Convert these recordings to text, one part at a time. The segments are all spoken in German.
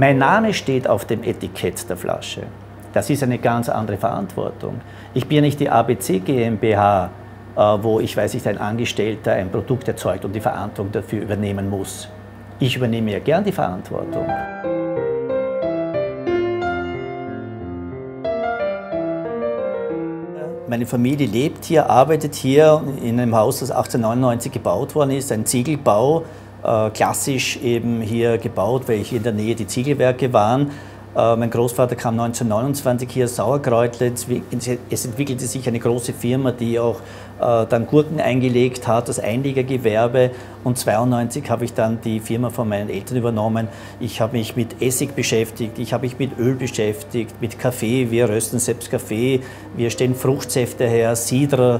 Mein Name steht auf dem Etikett der Flasche. Das ist eine ganz andere Verantwortung. Ich bin ja nicht die ABC GmbH, wo ich weiß nicht, ein Angestellter ein Produkt erzeugt und die Verantwortung dafür übernehmen muss. Ich übernehme ja gern die Verantwortung. Meine Familie lebt hier, arbeitet hier in einem Haus, das 1899 gebaut worden ist, ein Ziegelbau, klassisch eben hier gebaut, weil hier in der Nähe die Ziegelwerke waren. Mein Großvater kam 1929 hier aus Sauerkreutle. Es entwickelte sich eine große Firma, die auch dann Gurken eingelegt hat, das Einlegergewerbe. Und 1992 habe ich dann die Firma von meinen Eltern übernommen. Ich habe mich mit Essig beschäftigt, ich habe mich mit Öl beschäftigt, mit Kaffee. Wir rösten selbst Kaffee, wir stellen Fruchtsäfte her, Cidre.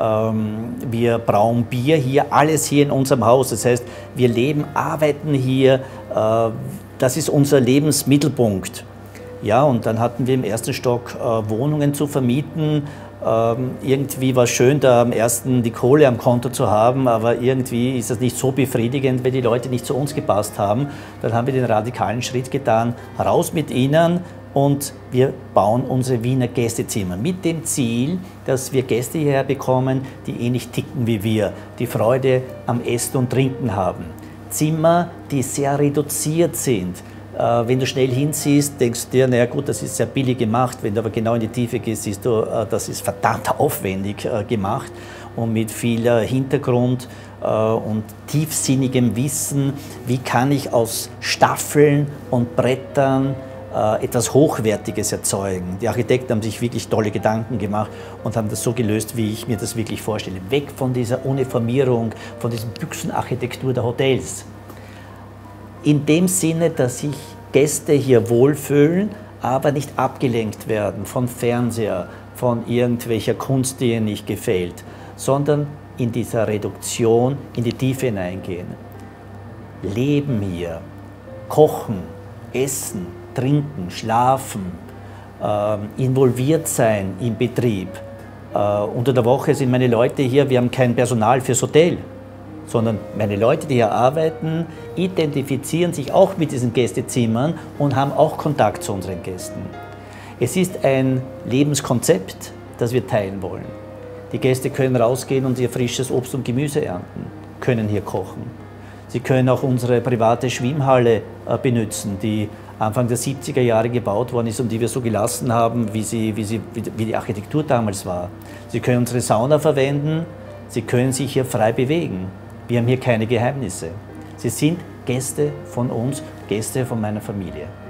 Wir brauen Bier hier, alles hier in unserem Haus. Das heißt, wir leben, arbeiten hier. Das ist unser Lebensmittelpunkt. Ja, und dann hatten wir im ersten Stock Wohnungen zu vermieten. Irgendwie war es schön, da am ersten die Kohle am Konto zu haben, aber irgendwie ist das nicht so befriedigend, wenn die Leute nicht zu uns gepasst haben. Dann haben wir den radikalen Schritt getan, raus mit ihnen, und wir bauen unsere Wiener Gästezimmer mit dem Ziel, dass wir Gäste hierher bekommen, die ähnlich ticken wie wir, die Freude am Essen und Trinken haben. Zimmer, die sehr reduziert sind. Wenn du schnell hinsiehst, denkst du dir, naja gut, das ist sehr billig gemacht. Wenn du aber genau in die Tiefe gehst, siehst du, das ist verdammt aufwendig gemacht und mit viel Hintergrund und tiefsinnigem Wissen. Wie kann ich aus Staffeln und Brettern etwas Hochwertiges erzeugen? Die Architekten haben sich wirklich tolle Gedanken gemacht und haben das so gelöst, wie ich mir das wirklich vorstelle. Weg von dieser Uniformierung, von dieser Büchsenarchitektur der Hotels. In dem Sinne, dass sich Gäste hier wohlfühlen, aber nicht abgelenkt werden von Fernseher, von irgendwelcher Kunst, die ihnen nicht gefällt, sondern in dieser Reduktion in die Tiefe hineingehen. Leben hier, kochen, essen, trinken, schlafen, involviert sein im Betrieb. Unter der Woche sind meine Leute hier, wir haben kein Personal fürs Hotel, sondern meine Leute, die hier arbeiten, identifizieren sich auch mit diesen Gästezimmern und haben auch Kontakt zu unseren Gästen. Es ist ein Lebenskonzept, das wir teilen wollen. Die Gäste können rausgehen und ihr frisches Obst und Gemüse ernten, können hier kochen. Sie können auch unsere private Schwimmhalle benutzen, die Anfang der 70er Jahre gebaut worden ist und die wir so gelassen haben, wie die Architektur damals war. Sie können unsere Sauna verwenden, Sie können sich hier frei bewegen. Wir haben hier keine Geheimnisse. Sie sind Gäste von uns, Gäste von meiner Familie.